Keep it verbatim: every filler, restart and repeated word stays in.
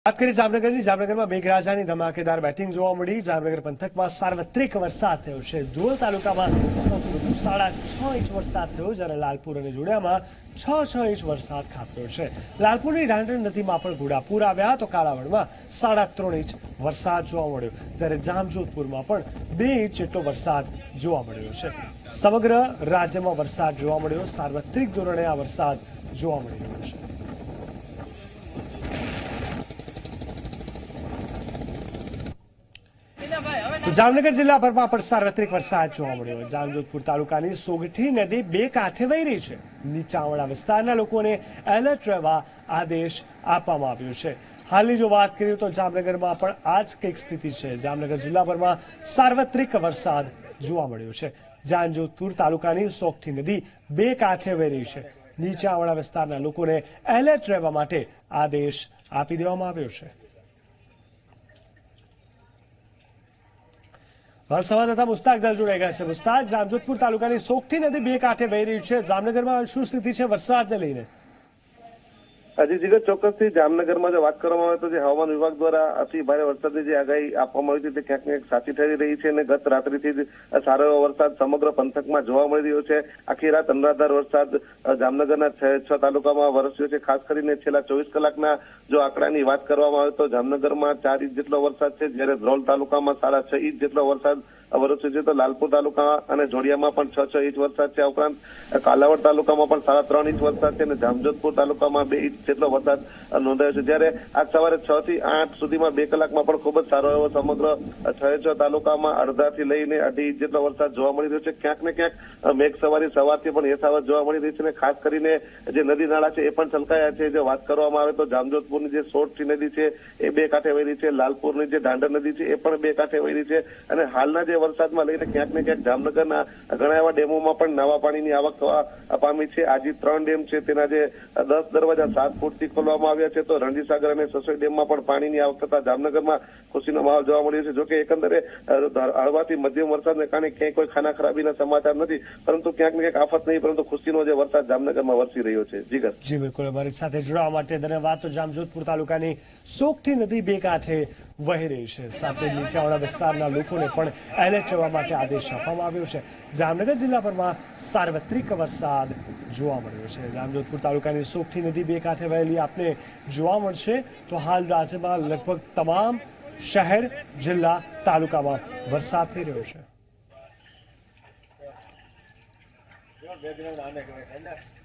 વાત કરીએ જામનગરની જામનગરમાં મેઘરાજાની ધમાકેદાર બેટિંગ જોવા મળી। જામનગર પંથકમાં સાર્વત્રિક વરસાદ થયો છે। ધ્રોલ તાલુકામાં સૌથી વધુ સાડા છ ઇંચ વરસાદ થયો, જ્યારે લાલપુર અને જોડિયામાં છ છ ઇંચ વરસાદ ખાબક્યો છે। લાલપુરની ડાંડર નદીમાં પણ ઘોડાપૂર આવ્યા તો કાલાવડમાં સાડા ત્રણ ઇંચ વરસાદ જોવા મળ્યો, જ્યારે જામજોધપુરમાં પણ બે ઇંચ જેટલો વરસાદ જોવા મળ્યો છે। સમગ્ર રાજ્યમાં વરસાદ જોવા મળ્યો, સાર્વત્રિક ધોરણે આ વરસાદ જોવા મળી રહ્યો છે। તો જામનગર જિલ્લાભરમાં પણ સાર્વત્રિક વરસાદ જોવા મળ્યો। જામજોધપુર તાલુકાની સોગઠી નદી બે કાંઠે વહી રહી છે। નીચાણવાળા વિસ્તારના લોકોને એલર્ટ રહેવા આદેશ આપવામાં આવ્યો છે। હાલની જો વાત કરીએ તો જામનગરમાં પણ આ જ કંઈક સ્થિતિ છે। જામનગર જિલ્લાભરમાં સાર્વત્રિક વરસાદ જોવા મળ્યો છે। જામજોધપુર તાલુકાની સોગઠી નદી બે કાંઠે વહી રહી છે। નીચાણવાળા વિસ્તારના લોકોને એલર્ટ રહેવા માટે આદેશ આપી દેવામાં આવ્યો છે। હાલ સંવાદદાતા મુસ્તાક દલ જોડાઈ ગયા છે। મુસ્તાક, જામજોધપુર તાલુકાની સોગઠી નદી બે કાંઠે વહી રહી છે। જામનગરમાં શું સ્થિતિ છે વરસાદને લઈને? હજી જીગર ચોક્કસથી જામનગરમાં જો વાત કરવામાં આવે તો જે હવામાન વિભાગ દ્વારા અતિ ભારે વરસાદની જે આગાહી આપવામાં આવી હતી તે ક્યાંક ક્યાંક સાચી ઠરી રહી છે અને ગત રાત્રિથી જ સારો એવો વરસાદ સમગ્ર પંથકમાં જોવા મળી રહ્યો છે। આખી રાત અનરાધાર વરસાદ જામનગરના છ તાલુકામાં વરસ્યો છે। ખાસ કરીને છેલ્લા ચોવીસ કલાકના જો આંકડાની વાત કરવામાં આવે તો જામનગરમાં ચાર ઇંચ જેટલો વરસાદ છે, જ્યારે ધ્રોલ તાલુકામાં સાડા છ ઇંચ જેટલો વરસાદ વરસ્યો છે। તો લાલપુર તાલુકા અને જોડિયામાં પણ છ છ ઇંચ વરસાદ છે। આ ઉપરાંત કાલાવડ તાલુકામાં પણ સાડા ત્રણ ઇંચ વરસાદ છે અને જામજોધપુર તાલુકામાં બે ઇંચ જેટલો વરસાદ નોંધાયો છે। જ્યારે આજ સવારે છ થી આઠ સુધીમાં બે કલાકમાં પણ ખૂબ જ સારો એવો સમગ્ર છ છ તાલુકામાં અડધાથી લઈને અઢી ઇંચ જેટલો વરસાદ જોવા મળી રહ્યો છે। ક્યાંક ને ક્યાંક મેઘ સવારી સવારથી પણ યથાવત જોવા મળી રહી છે અને ખાસ કરીને જે નદી નાળા છે એ પણ છલકાયા છે। જો વાત કરવામાં આવે તો જામજોધપુરની જે સોરઠી નદી છે એ બે કાંઠે વહી રહી છે, લાલપુરની જે ડાંડર નદી છે એ પણ બે કાંઠે વહી રહી છે અને હાલના જે વરસાદમાં લઈને ક્યાંક ને ક્યાંક જામનગરના ઘણા એવા ડેમોમાં પણ નવા પાણીની આવક થવા પામી છે। આજે ત્રણ ડેમ છે તેના જે દસ દરવાજા સાત ફૂટથી ખોલવામાં આવ્યા છે, તો રણજીસાગર અને સસોઈ ડેમમાં પણ પાણીની આવક થતા જામનગરમાં ખુશીનો માહોલ જોવા મળ્યો છે। જોકે એકંદરે હળવાથી મધ્યમ વરસાદને કારણે ક્યાંય કોઈ ખાના ખરાબીના સમાચાર નથી, પરંતુ ક્યાંક ને ક્યાંક આફત નહીં પરંતુ ખુશીનો જે વરસાદ જામનગરમાં વરસી રહ્યો છે। જીગર જી બિલકુલ, અમારી સાથે જોડાવા માટે ધન્યવાદ। તો જામજોધપુર તાલુકાની સોગઠી નદી બે કાંઠે વહી રહી છે, સાથે નીચાણવાળા વિસ્તારના લોકોને પણ એલર્ટ રહેવા માટે આદેશ આપવામાં આવ્યો છે। જામનગર જિલ્લાભરમાં સાર્વત્રિક વરસાદ જોવા મળ્યો છે। જામજોધપુર તાલુકાની સોગઠી નદી બે કાંઠે વહેલી આપને જોવા મળશે। તો હાલ રાજ્યમાં લગભગ તમામ શહેર, જિલ્લા, તાલુકામાં વરસાદ થઈ રહ્યો છે।